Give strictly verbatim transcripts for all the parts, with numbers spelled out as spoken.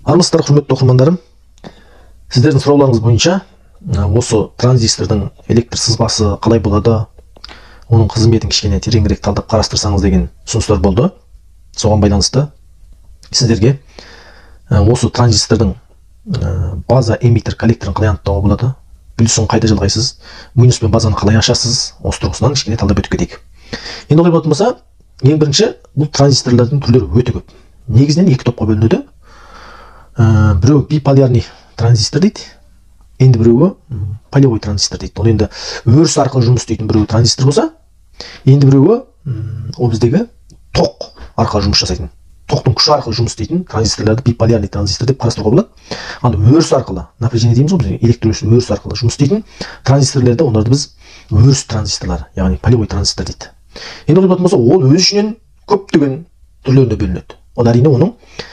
Армысыздар, құрметті оқырмандарым. Сіздердің сұрауларыңыз бойынша осы транзистордың электр сызбасы қалай болады, оның қызметін кішкене тереңірек талдап қарастырсаңыз деген ұсыныстар болды. Соған байланысты сіздерге осы транзистордың база эмиттер коллекторын қалай анықтауға болады, плюсын қайда жалғайсыз, минус пен базаны қалай ашасыз, осы тұрғысынан кішкене талдап өтіп кетейік. Енді олай болатын болса, ең бірінші бұл транзисторлардың түрлері өте көп. Негізінен екі топқа бөлінеді. Біреуі биполярный транзистор дейді, енді біреуі полевой транзистор дейді. Ол енді өріс арқылы жұмыс істейтін біреуі транзистор болса, енді біреуі ол біздегі тоқ арқылы жұмыс жасайтын, тоқтың күші арқылы жұмыс істейтін транзисторларды биполярный транзистор деп қарастыруға болады. Ал өріс арқылы, напряжение дейміз ғой, бізде электр өріс арқылы жұмыс істейтін транзисторларды, оларды біз өріс транзисторлар, яғни полевой транзистор дейді. Енді олай болатын болса, ол өз ішінен көптеген түрлеріне бөлінеді. Ол әрине оның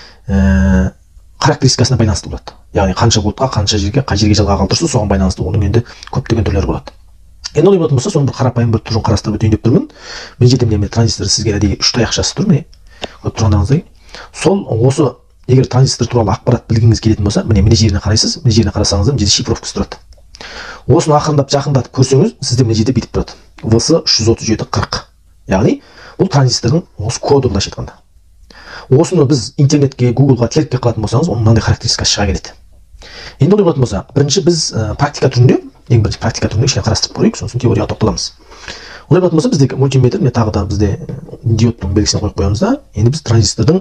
характеристикасына байланысты болады. Яғни қанша вольтқа, қанша жерге, қай жерге жалға қалдырса, соған байланысты оның енді көптеген түрлері болады. Енді олай болатын болса, соның бір қарапайым бір түрін қарастырып өтейін деп тұрмын. Мен жетемде мен транзистор сізге әдейі үш таяқшасы тұр, міне. Көріп тұрғандарыңыздай. Сол осы егер транзистор туралы ақпарат білгіңіз келетін болса, міне міне жеріне қарайсыз, міне жеріне қарасаңыз, мына жерде шифровкасы тұрады. Осыны ақырындап жақындатып көрсеңіз, сізде міне жерде бүйтіп тұрады. вэ эс үш жүз отыз жеті қырық. Яғни бұл транзистордың осы коды, былайша айтқанда. Осыны біз интернетке, Google-ға теріп қалатын болсаңыз, оның мынандай характеристикасы шыға келеді. Енді олай болатын болса, бірінші біз практика түрінде, ең бірінші практика түрінде кішкене қарастырып көрейік, сосын теорияға тоқталамыз. Олай болатын болса, бізде мультиметр, міне тағы да бізде диодтың белгісін қойып қоямыз да, енді біз транзистордың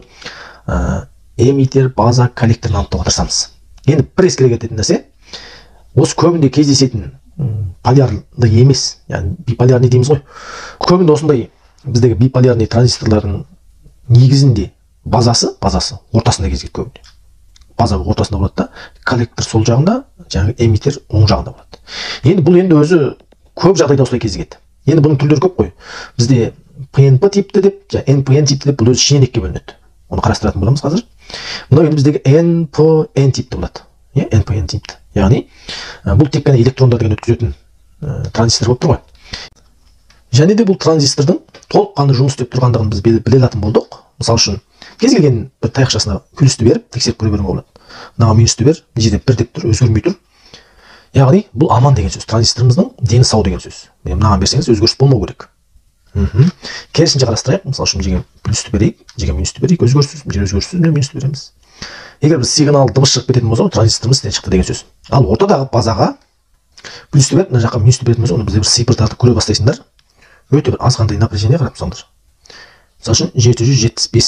эмиттер, база, коллекторын анықтауға тырысамыз. Енді бір ескере кететін нәрсе, осы көбінде кездесетін полярный емес, яғни биполярный дейміз ғой. Көбінде осындай біздегі биполярный транзисторлардың негізінде базасы, базасы ортасында кездеседі көбінде. База ортасында болады да, коллектор сол жағында, жаңағы эмиттер оң жағында болады. Енді бұл енді өзі көп жағдайда осылай кездеседі. Енді бұның түрлері көп қой. Бізде пэ эн пэ типті деп, эн пэ эн типті деп, бұл өзі шенекке бөлінеді. Оны қарастыратын боламыз қазір. Мынау енді біздегі эн пэ эн типті болады. эн пэ эн типті. Яғни бұл тек қана электрондардың өткізетін транзистор болып тұр ғой. Және де бұл транзистордың толыққанды жұмыс істеп тұрғандығын біз біле алатын болдық. Мысалы үшін кез келген бір таяқшасына плюсті беріп тексеріп көре беруге болады. Мынаған минусты бер, мына жерде бір деп тұр, өзгермей тұр. Яғни бұл аман деген сөз, транзисторымыздың дені сау деген сөз. Мынаған берсеңіз өзгеріс болмау керек. Керісінше қарастырайық. Мысалы үшін жерге плюсті берейік, жерге минусты берейік, өзгеріссіз, жерге өзгеріссіз, минусты береміз. Егер біз сигнал дыбыс шығып кететін болса, транзисторымыз істен шықты деген сөз. Ал ортадағы базаға плюсті беріп, мына жаққа минусты беретін болса, оны бізде бір сипыртарды көре бастайсыңдар. Өте бір аз қандай напряжение қарап тұрсаңдар. Мысалы үшін жеті жүз жетпіс бес,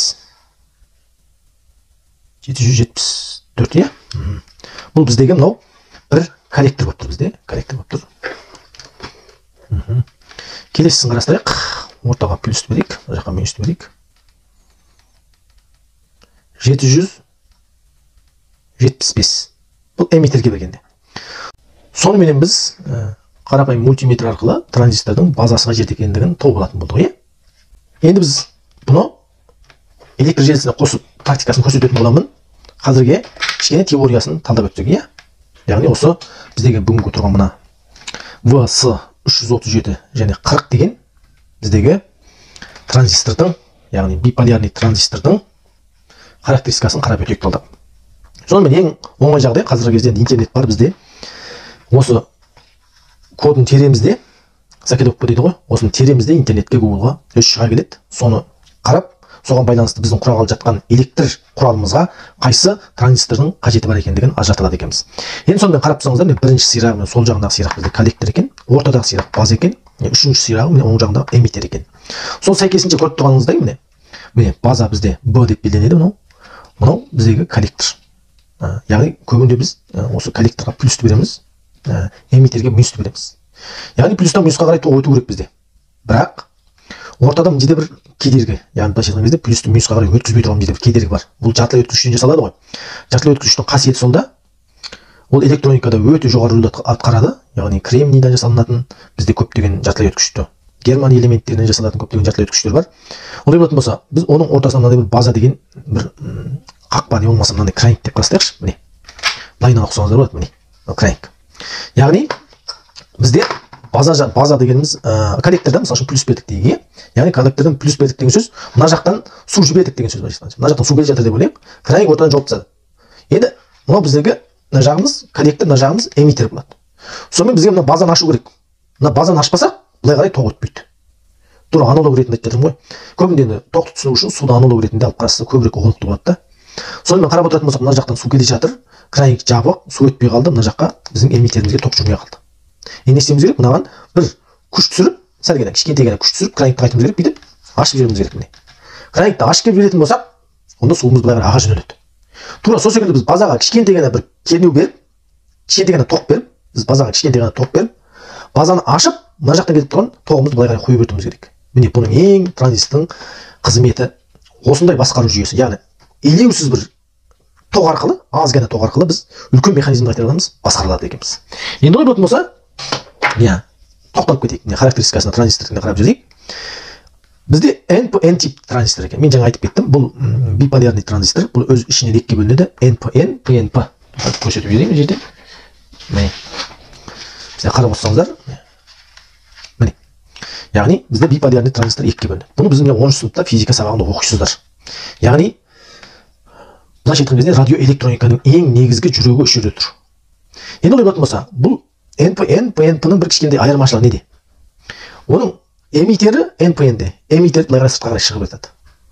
жеті жүз жетпіс төрт, иә? Бұл біздегі мынау бір коллектор болып тұр бізде, коллектор болып тұр. Келесісін қарастырайық. Ортаға плюсті берейік, мына жаққа минусты берейік. жеті жүз жетпіс бес. Бұл эмиттерге бергенде. Сонымен біз қарапайым мультиметр арқылы транзистордың базасыға жеті екендігін тауып алатын болдық, иә? Енді біз бұны электр желісіне қосып практикасын көрсететін боламын. Қазірге кішкене теориясын талдап өтсек, иә? Яғни осы біздегі бүгінгі тұрған мына вэ эс үш жүз отыз жеті және қырық деген біздегі транзистордың, яғни биполярный транзистордың характеристикасын қарап өтейік талдап. Сонымен ең оңай жағдай, қазіргі кезде интернет бар бізде. Осы кодын теремізде, закидовка дейді ғой, осыны теремізде интернетке, Google-ға өз шыға келеді. Соны қарап, соған байланысты біздің құрағалы жатқан электр құралымызға қайсы транзистордың қажеті бар екендігін ажырата алады екенбіз. Енді сонымен қарап тұрсаңыздар, бірінші сирағы мен сол жағындағы сирақ бізде коллектор екен, ортадағы сирақ база екен, үшінші сирағы мен оң жағындағы эмиттер екен. Сол сәйкесінше көріп тұрғаныңыздай, міне, міне база бізде Б деп белгіленеді, мынау. Мынау біздегі коллектор. Яғни көбінде біз осы коллекторға плюсті береміз, эмиттерге минусты береміз. Яғни плюстан минусқа қарай өту керек бізде. Бірақ ортада мына жерде бір кедергі, яғни былайша айтқан кезде плюсті минусқа қарай өткізбей тұрған жерде бір кедергі бар. Бұл жартылай өткізгіштен жасалады ғой. Жартылай өткізгіштің қасиеті сонда, ол электроникада өте жоғары рөлді атқарады. Яғни кремнийден жасалынатын бізде көптеген жартылай өткізгішті, германия элементтерінен жасалатын көптеген жартылай өткізгіштер бар. Олай болатын болса, біз оның ортасына мынандай бір база деген бір қақпа не болмаса мынандай крайнк деп қарастырайықшы. Міне, лайнаға ұқсаңыздар болады, міне, крайнк. Яғни бізде база база дегеніміз коллектордан мысалы үшін плюс бердік дейік, яғни коллектордан плюс бердік деген сөз, мына жақтан су жібердік деген сөз бар. Мына жақтан су келе жатыр деп ойлайық, крайнк ортадан жауып тастады. Енді мынау біздегі мына жағымыз коллектор, мына жағымыз эмиттер болады. Сонымен бізге мына базаны ашу керек. Мына базаны ашпасақ, былай қарай тоқ өтпейді. Тура аналог ретінде айтып жатырмын ғой. Көбінде енді тоқты түсіну үшін суды аналог ретінде алып қараса көбірек ұғынықты болады да. Сонымен қарап отыратын болсақ, мына жақтан су келе жатыр, крайник жабық, су өтпей қалды, мына жаққа біздің эмиттерімізге тоқ жүрмей қалды. Енді не істеуіміз керек? Мынаған бір күш түсіріп, сәл ғана кішкентай ғана күш түсіріп, краникті қайтуымыз керек, бүйтіп ашып жіберуіміз керек міне. Краникті ашып келіп жіберетін болсақ, онда суымыз былай қарай аға жөнеледі. Тура сол секілді біз базаға кішкентай ғана бір кернеу беріп, кішкентай ғана тоқ беріп, біз базаға кішкентай ғана тоқ беріп, базаны ашып, мына жақтан келіп тұрған тоғымызды былай қарай қойып өтуіміз керек. Міне бұның ең транзистордың қызметі осындай басқару жүйесі. Яғни елеусіз бір тоқ арқылы, аз ғана тоқ арқылы біз үлкен механизмді қайта аламыз, басқара алады екенбіз. Енді олай болатын болса, иә, тоқталып кетейік. Міне характеристикасына транзистордың қарап жүрейік. Бізде эн пи эн тип транзистор екен. Мен жаңа айтып кеттім, бұл биполярный транзистор, бұл өз ішінен екіге бөлінеді. эн пи эн, пи эн пи. Көрсетіп жіберейін мына жерде. Міне. Бізде қарап отырсаңыздар, міне. Яғни бізде биполярный транзистор екіге бөлінеді. Бұны біз оныншы сыныпта физика сабағында оқисыздар. Яғни былайша айтқан кезде радиоэлектрониканың ең негізгі жүрегі осы жерде тұр. Енді олай болатын болса, бұл эн пи эн, пи эн пи-ның бір кішкентай айырмашылығы неде? Оның эмиттері эн пи эн-де, эмиттер былай қарай сыртқа қарай шығып жатады.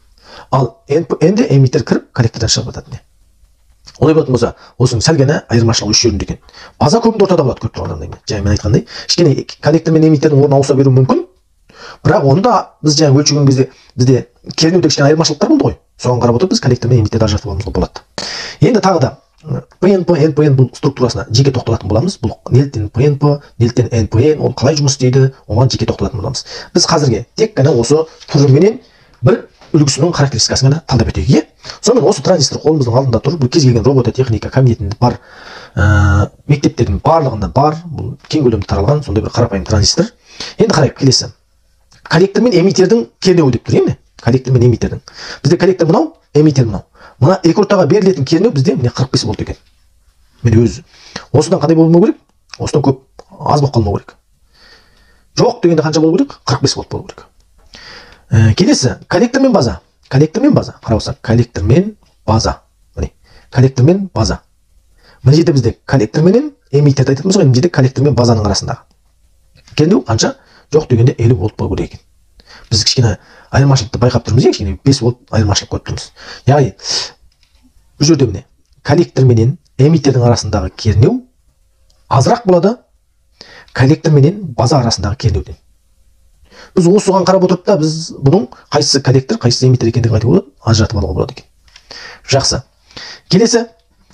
Ал эн пи эн-де эмиттер кіріп, коллектордан шығып жатады. Олай болатын болса, осының сәл ғана айырмашылығы осы жерінде екен. База көбінде ортада болады, көп тұрғандаймен. Жаңа мен айтқандай, кішкене коллектор мен эмиттердің орнын ауыса беруі мүмкін. Бірақ оны да біз жаңа өлшеген кезде бізде кернеуде кішкене айырмашылықтар болды ғой. Соған қарап отырып біз коллектор мен эмиттерді ажыратып алуымызға болады. Енді тағы да пи эн пи, эн пи эн бұл структурасына жеке тоқталатын боламыз. Бұл неліктен пи эн пи, неліктен эн пи эн, ол қалай жұмыс істейді, оған жеке тоқталатын боламыз. Біз қазірге тек қана осы түріменен бір үлгісінің характеристикасын ғана талдап өтейік. Сонымен осы транзистор қолымыздың алдында тұр. Бұл кез келген робототехника кабинетінде бар, мектептердің барлығында бар. Бұл кең көлемде таралған сондай бір қарапайым транзистор. Енді қарайық, келесі. Коллектор мен эмиттердің кернеуі деп тұр, емес? Коллектор мен эмиттердің. Бізде коллектор мынау, эмиттер мынау. Мына екі ортаға берілетін кернеу бізде міне қырық бес вольт екен. Міне өзі. Осыдан қандай болмау керек? Осыдан көп аз болып қалмау керек. Жоқ дегенде қанша болу керек? қырық бес вольт болу керек. Келесі, коллектор мен база. Коллектор мен база. Қарап отырсақ, коллектор мен база. Міне, коллектор мен база. Мына жерде бізде коллектор менен эмиттерді айтатын болсақ, мына жерде коллектор мен базаның арасындағы кернеу қанша? Жоқ дегенде елу вольт болу керек екен. Біз кішкене айырмашылықты байқап тұрмыз, кішкене бес вольт айырмашылық көріп тұрмыз. Яғни бұл жерде міне коллектор менен эмиттердің арасындағы кернеу азырақ болады коллектор менен база арасындағы кернеуден. Біз осыған қарап отырып та біз бұның қайсысы коллектор, қайсысы эмиттер екендігін айтуға болады, ажыратып алуға болады екен. Жақсы. Келесі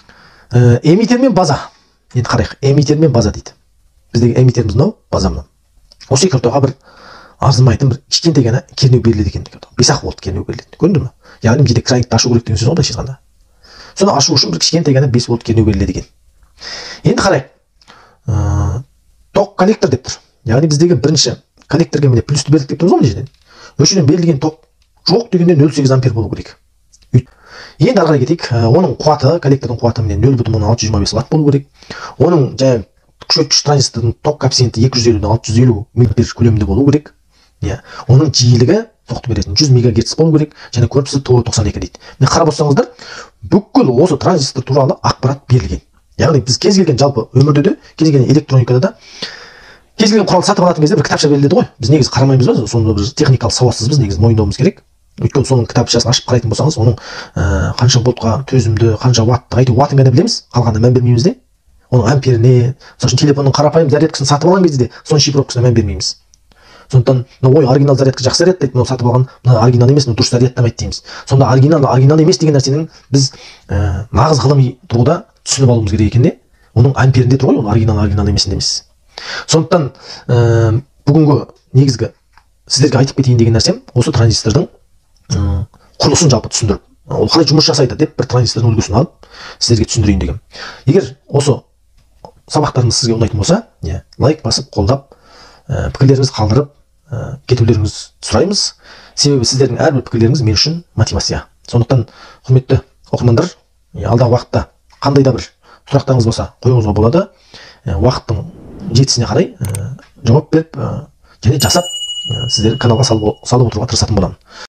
эмиттер мен база. Енді қарайық, эмиттер мен база дейді. Біздегі эмиттеріміз мынау, база мынау. Осы екі ортаға бір арзымайтын бір кішкентай ғана кернеу беріледі екен. бес ақ вольт кернеу беріледі. Көрдіңіз бе? Яғни бізде краникті ашу керек деген сөз ғой былайша айтқанда. Соны ашу үшін бір кішкентай ғана бес вольт кернеу беріледі екен. Енді қарайық. Тоқ коллектор деп тұр. Яғни біздегі бірінші коллекторға міне плюсті бердік деп тұрмыз ғой мына жерден. Осы жерден берілген тоқ жоқ дегенде нөл сегіз ампер болу керек. Енді ары қарай кетейік. Оның қуаты, коллектордың қуаты міне нөл бүтін алты жүз жиырма бес ватт болу керек. Оның жаңағы күшейткіш транзистордың тоқ коэффициенті екі жүз елуден алты жүз елу миллиампер көлемінде болу керек. Оның жиілігі тоқты беретін жүз мегагерц болу керек, және корпусы тоқсан екі дейді. Міне қарап отырсаңыздар, бүкіл осы транзистор туралы ақпарат берілген. Яғни біз кез келген жалпы өмірде де, кез келген электроникада да кез келген құрал сатып алатын кезде бір кітапша беріледі ғой. Біз негізі қарамаймыз ба, сонда бір техникалық сауатсызбыз, негізі мойындауымыз керек. Өйткені соның кітапшасын ашып қарайтын болсаңыз, оның қанша вольтқа төзімді, қанша ватт, әйтеуір ваттын ғана білеміз, қалғанына мән бермейміз де. Оның амперіне, мысалы үшін телефонның қарапайым зарядкасын сатып алған кезде де соның шифровкасына мән бермейміз. Сондықтан, ой, оригинал зарядка жақсы зарядтайды, мынау сатып алған, мына оригинал емес, мына дұрыс зарядтамайды дейміз. Сонда оригинал, оригинал емес деген нәрсенің біз нағыз ғылыми тұрғыда түсініп алуымыз керек екен де. Оның амперінде тұр ғой, оның оригинал, оригинал емесінде емес. Сондықтан бүгінгі негізгі сіздерге айтып кетейін деген нәрсем осы транзистордың құрылысын жалпы түсіндіріп, ол қалай жұмыс жасайды деп бір транзистордың үлгісін алып сіздерге түсіндірейін деген. Егер осы сабақтарымыз сізге ұнайтын болса, лайк басып, қолдап, пікірлеріңізді қалдырып кетулеріңізді сұраймыз. Себебі сіздердің әрбір пікірлеріңіз мен үшін мотивация. Сондықтан, құрметті оқырмандар, алдағы уақытта қандай да бір сұрақтарыңыз болса қоюыңызға болады. Уақыттың жетісіне қарай жауап беріп және жасап сіздер каналға салып отыруға тырысатын боламын.